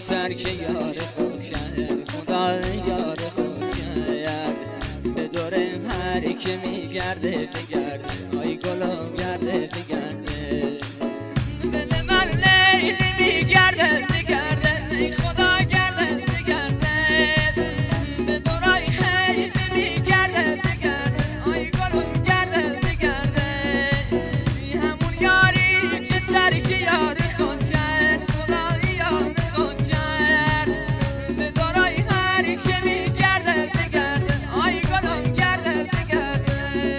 ترک یار خود کرد، خدا یار خود کرد. به دور هر که میگرده بگرده، آی گلم گرده بگرده. دل من لیلی میگرده بگرده، ای خدا گرده بگرده. به دورای خیلی میگرده بگرده، آی گلم گرده بگرده. همون یاری که ترک یار خود کرد، خدا یار خود کرد. به دورای هر که میگرده بگرده، آی گلم گرده بگرده.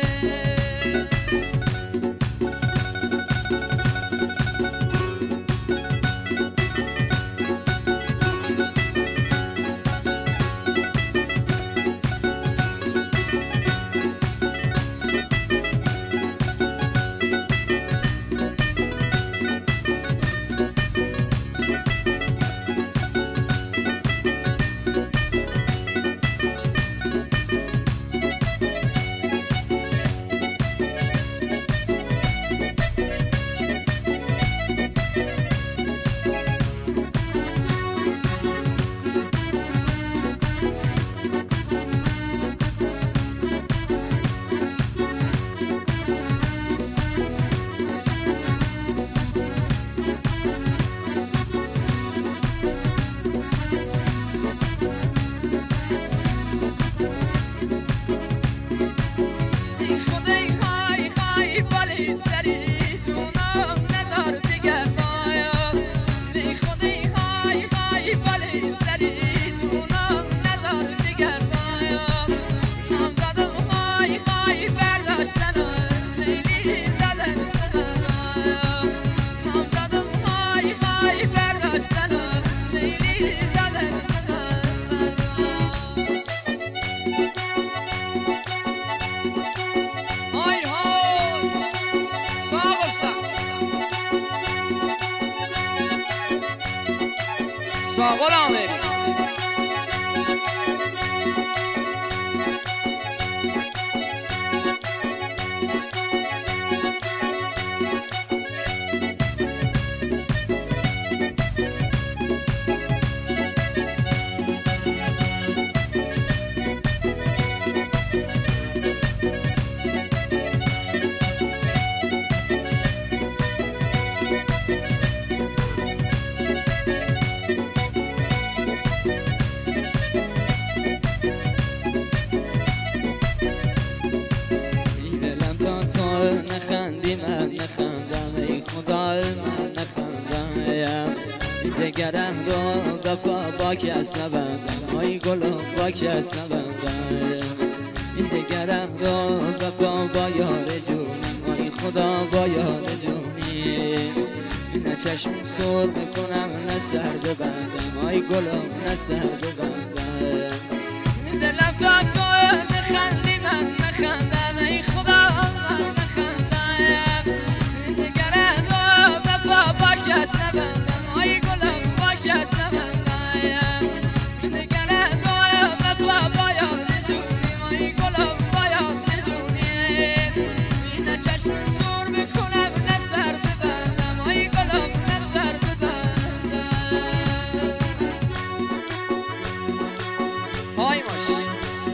Gole Garmsiri. دگرم رو وفا با کس نبندم، آی گلم با کس نبندم. این دگرم رو وفا با یار جونم، آی خدا با یار جونی. نه چشم سر میکنم نه سر ببندم، آی گلم نه سر ببندم. دلم تا تو نخندی من نخندم، ای خدا من نخندم. این دگرم رو وفا با کس نبندم، آی گلم با کس نبندم. نگرد وفا با یاد جونی، آی گلم با یاد جونی. نه چشم زور میکنم نه سر ببندم، آی گلم نه سر ببندم. آی ماشی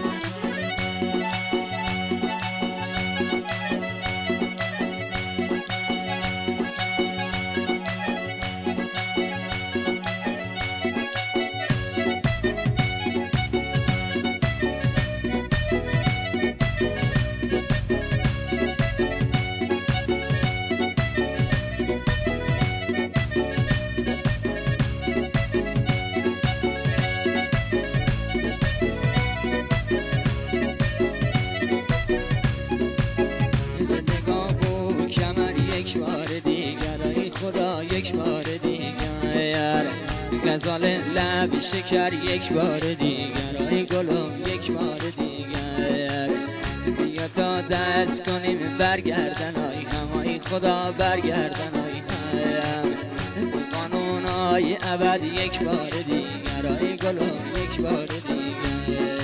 یک بار دیگر. غزال لب شکر یک بار دیگر، آی گلم یک بار دیگر. بیا تا دست کنیم برگردن، آی هم آی خدا برگردن، آی هم قانون های ابد یک بار دیگر، آی گلم یک بار دیگر.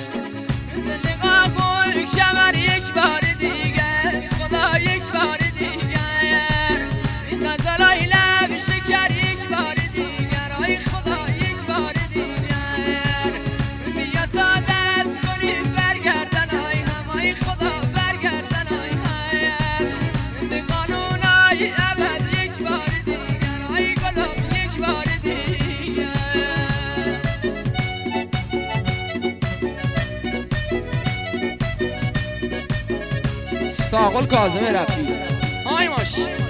نقاب کمر یک بار دیگر، خدا یک بار دیگر. این غزالای لب شکر یک بار دیگر، آی خدا یک بار ساقل کاظم رفتی های ماش